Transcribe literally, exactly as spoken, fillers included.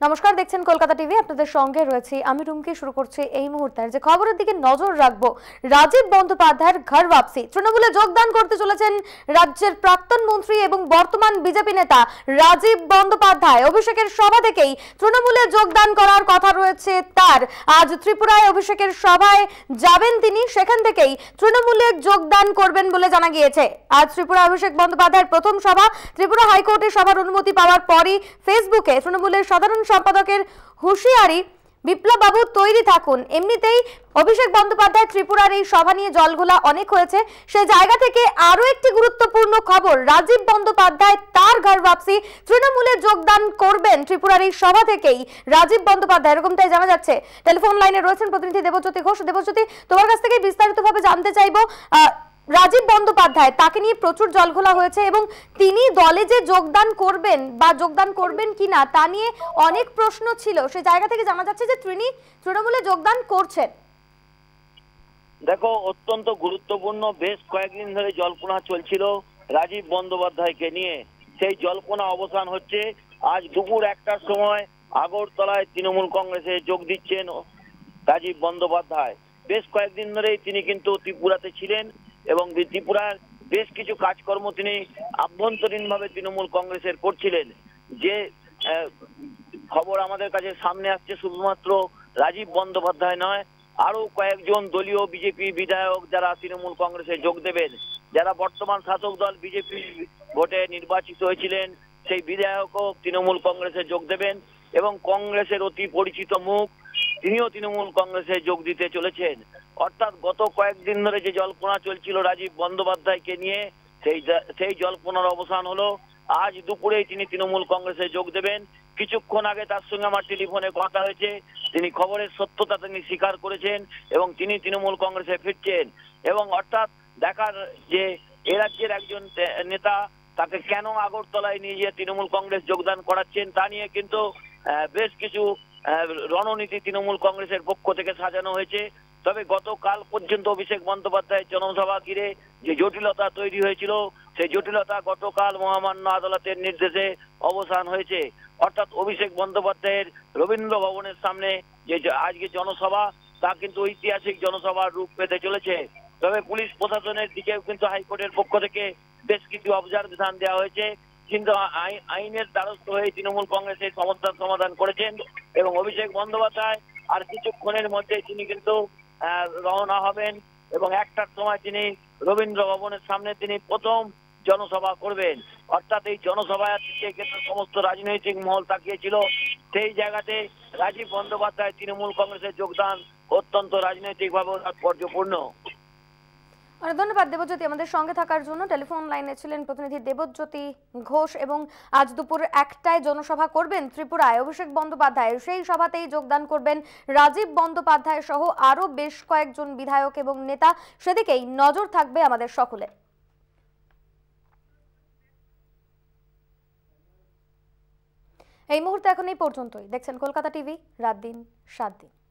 নমস্কার, দেখছেন কলকাতা টিভি। আপনাদের সঙ্গে রয়েছে আমি রুমকি। শুরু করছে এই মুহূর্তের যে খবরের দিকে নজর রাখবো। রাজীব বন্দ্যোপাধ্যায়ের ঘর বাপসি। তৃণমূলে যোগদান করতে চলেছেন রাজ্যের প্রাক্তন মন্ত্রী এবং বর্তমান বিজেপি নেতা রাজীব বন্দ্যোপাধ্যায়। অভিষেকের সভা থেকেই তৃণমূলে যোগদান করার কথা রয়েছে তার। আজ ত্রিপুরায় অভিষেকের সভায় যাবেন তিনি, সেখান থেকেই তৃণমূলে যোগদান করবেন বলে জানা গিয়েছে। আজ ত্রিপুরা অভিষেক বন্দ্যোপাধ্যায়ের প্রথম সভা। ত্রিপুরা হাইকোর্টের সভার অনুমতি পাওয়ার পরই ফেসবুকে তৃণমূলের সাধারণ সম্পাদকের হুঁশিয়ারি, বিপ্লব বাবু তৈরি থাকুন। এমনিতেই অভিষেক বন্দ্যোপাধ্যায় ত্রিপুরার এই সভা নিয়ে জলঘোলা অনেক হয়েছে। সেই জায়গা থেকে আরো একটি গুরুত্বপূর্ণ খবর, রাজীব বন্দ্যোপাধ্যায় তার ঘর বাপসি। তৃণমূলে যোগদান করবেন ত্রিপুরার এই সভা থেকেই রাজীব বন্দ্যোপাধ্যায়, এরকমটাই জানা যাচ্ছে। টেলিফোন লাইনে রয়েছেন প্রতিনিধি দেবজ্যোতি ঘোষ। দেবজ্যোতি, তোমার কাছ থেকে বিস্তারিতভাবে জানতে চাইবো, রাজীব বন্দ্যোপাধ্যায়, তাকে নিয়ে প্রচুর জলঘোলা হয়েছে এবং তিনি দলে যে যোগদান করবেন বা যোগদান করবেন কিনা তা নিয়ে অনেক প্রশ্ন ছিল। সেই জায়গা থেকে জানা যাচ্ছে যে তিনি তৃণমূলে যোগদান করছেন। দেখো, অত্যন্ত গুরুত্বপূর্ণ, বেশ কয়েকদিন ধরে জল্পনা চলছিল রাজীব বন্দ্যোপাধ্যায়কে নিয়ে। সেই জল্পনা অবসান হচ্ছে। আজ দুপুর একটার সময় আগরতলায় তৃণমূল কংগ্রেসে যোগ দিচ্ছেন রাজীব বন্দ্যোপাধ্যায়। বেশ কয়েকদিন ধরেই তিনি কিন্তু ত্রিপুরাতে ছিলেন এবং ত্রিপুরার বেশ কিছু কাজকর্ম তিনি আভ্যন্তরীণভাবে তৃণমূল কংগ্রেসের করছিলেন। যে খবর আমাদের কাছে সামনে আসছে, শুধুমাত্র রাজীব বন্দ্যোপাধ্যায় নয়, আরো কয়েকজন দলীয় বিজেপি বিধায়ক যারা তৃণমূল কংগ্রেসে যোগ দেবেন, যারা বর্তমান শাসক দল বিজেপি ভোটে নির্বাচিত হয়েছিলেন, সেই বিধায়কও তৃণমূল কংগ্রেসে যোগ দেবেন এবং কংগ্রেসের অতি পরিচিত মুখ তিনিও তৃণমূল কংগ্রেসে যোগ দিতে চলেছেন। অর্থাৎ গত কয়েকদিন ধরে যে জল্পনা চলছিল রাজীব বন্দ্যোপাধ্যায়কে নিয়ে, সেই সেই জল্পনার অবসান হলো। আজ দুপুরেই তিনি তৃণমূল কংগ্রেসে যোগ দেবেন। কিছুক্ষণ আগে তার সঙ্গে আমার টেলিফোনে কথা হয়েছে। তিনি খবরের সত্যতা তিনি স্বীকার করেছেন এবং তিনি তৃণমূল কংগ্রেসে ফিরছেন। এবং অর্থাৎ দেখার যে এ রাজ্যের একজন নেতা, তাকে কেন আগরতলায় নিয়ে গিয়ে তৃণমূল কংগ্রেস যোগদান করাচ্ছেন তা নিয়ে কিন্তু বেশ কিছু রণনীতি তৃণমূল কংগ্রেসের পক্ষ থেকে সাজানো হয়েছে। তবে গতকাল পর্যন্ত অভিষেক বন্দ্যোপাধ্যায়ের জনসভা ঘিরে যে জটিলতা তৈরি হয়েছিল, সেই জটিলতা গতকাল মহামান্য আদালতের নির্দেশে অবসান হয়েছে। অর্থাৎ অভিষেক বন্দ্যোপাধ্যায়ের রবীন্দ্র ভবনের সামনে যে আজকে জনসভা, তা কিন্তু ঐতিহাসিক জনসভার রূপ পেতে চলেছে। তবে পুলিশ প্রশাসনের দিকেও কিন্তু হাইকোর্টের পক্ষ থেকে বেশ কিছু অবজারভেশন দেওয়া হয়েছে। কিন্তু আইনের দ্বারস্থ হয়ে তৃণমূল কংগ্রেসের সমস্যার সমাধান করেছেন এবং অভিষেক বন্দ্যোপাধ্যায় আর কিছুক্ষণের মধ্যে তিনি কিন্তু রওনা হবেন এবং একটার সময় তিনি রবীন্দ্র ভবনের সামনে তিনি প্রথম জনসভা করবেন। অর্থাৎ এই জনসভায় কিন্তু সমস্ত রাজনৈতিক মহল তাকিয়েছিল। সেই জায়গাতে রাজীব বন্দ্যোপাধ্যায় তৃণমূল কংগ্রেসের যোগদান অত্যন্ত রাজনৈতিকভাবে তাৎপর্যপূর্ণ। অনেক ধন্যবাদ দেবজ্যোতি, আমাদের সঙ্গে থাকার জন্য। টেলিফোন লাইনে ছিলেন প্রতিনিধি দেবজ্যোতি ঘোষ। এবং আজ দুপুর একটায় জনসভা করবেন ত্রিপুরায় অভিষেক বন্দ্যোপাধ্যায়। সেই সভাতেই যোগদান করবেন রাজীব বন্দ্যোপাধ্যায় সহ আরো বেশ কয়েকজন বিধায়ক এবং নেতা। সেদিকেই নজর থাকবে আমাদের সকলে। এই মুহূর্তে এখন এই পর্যন্তই। দেখছেন কলকাতা টিভি, রাত দিন সাত দিন।